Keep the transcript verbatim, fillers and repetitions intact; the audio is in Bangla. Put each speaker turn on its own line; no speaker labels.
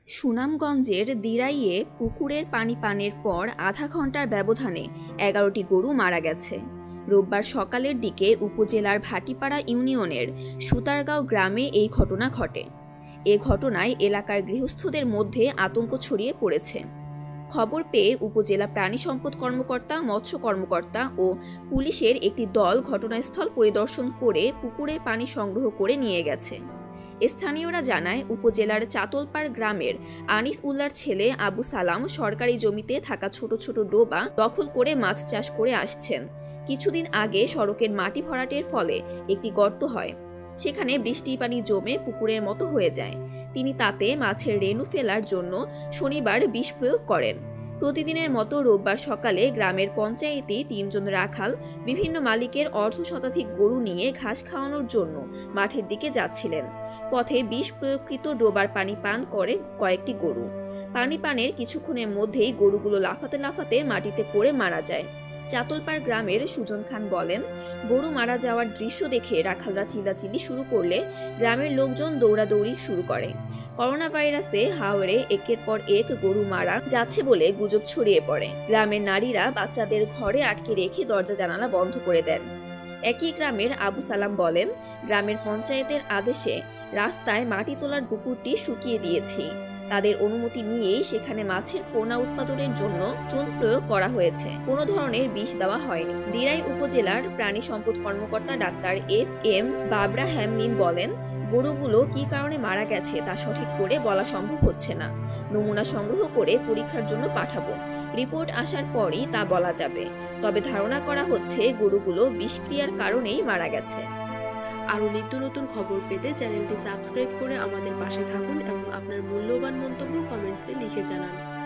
সুনামগঞ্জের দিরাইয়ে পুকুরের পানি পানের পর আধা ঘন্টার ব্যবধানে এগারোটি গরু মারা গেছে। রোববার সকালের দিকে উপজেলার ভাটিপাড়া ইউনিয়নের সুতারগাঁও গ্রামে এই ঘটনা ঘটে। এ ঘটনায় এলাকার গৃহস্থদের মধ্যে আতঙ্ক ছড়িয়ে পড়েছে। খবর পেয়ে উপজেলা প্রাণী সম্পদ কর্মকর্তা, মৎস্য কর্মকর্তা ও পুলিশের একটি দল ঘটনাস্থল পরিদর্শন করে পুকুরের পানি সংগ্রহ করে নিয়ে গেছে। স্থানীয়রা জানায়, উপজেলার চাতলপাড় গ্রামের আনিস উল্লার ছেলে আবু সালাম সরকারি জমিতে থাকা ছোট ছোট ডোবা দখল করে মাছ চাষ করে আসছেন। কিছুদিন আগে সড়কের মাটি ভরাটের ফলে একটি গর্ত হয়, সেখানে বৃষ্টির পানি জমে পুকুরের মতো হয়ে যায়। তিনি তাতে মাছের রেণু ফেলার জন্য শনিবার বিষ প্রয়োগ করেন। প্রতিদিনের মতো রোববার সকালে গ্রামের পঞ্চায়েতে তিনজন রাখাল বিভিন্ন মালিকের অর্ধ শতাধিক গরু নিয়ে ঘাস খাওয়ানোর জন্য মাঠের দিকে যাচ্ছিলেন। পথে বিষ প্রয়োগকৃত ডোবার পানি পান করে কয়েকটি গরু। পানি পানের কিছুক্ষণের মধ্যেই গরুগুলো লাফাতে লাফাতে মাটিতে পড়ে মারা যায়। চাতলপাড় গ্রামের সুজন খান বলেন, গরু মারা যাওয়ার দৃশ্য দেখে রাখালরা চিল্লাচিল্লি শুরু করলে গ্রামের লোকজন দৌড়াদৌড়ি শুরু করে। করোনা ভাইরাসে হাওড়ে একের পর এক গরু মারা যাচ্ছে বলে গুজব ছড়িয়ে পড়ে। গ্রামের নারীরা বাচ্চাদের ঘরে আটকে রেখে দরজা জানালা বন্ধ করে দেন। একই গ্রামের আবু সালাম বলেন, গ্রামের পঞ্চায়েতের আদেশে রাস্তায় মাটি তোলার পুকুরটি শুকিয়ে দিয়েছি। তাদের অনুমতি নিয়েই সেখানে মাছের পোনা উৎপাদনের জন্য চুন প্রয়োগ করা হয়েছে। কোনো ধরনের বিষ দেওয়া হয়নি। দিরাই উপজেলার প্রাণী সম্পদ কর্মকর্তা doctor F M Babra Hamlin বলেন, গরুগুলো কী কারণে মারা গেছে তা সঠিক করে বলা সম্ভব হচ্ছে না। নমুনা সংগ্রহ করে পরীক্ষার জন্য পাঠাবো। রিপোর্ট আসার পরই তা বলা যাবে। তবে ধারণা করা হচ্ছে গরুগুলো বিষক্রিয়ার কারণেই মারা গেছে।
আরও নিত্য নতুন খবর পেতে চ্যানেলটি সাবস্ক্রাইব করে আমাদের পাশে থাকুন এবং আপনার মূল্যবান মন্তব্য কমেন্টসে লিখে জানান।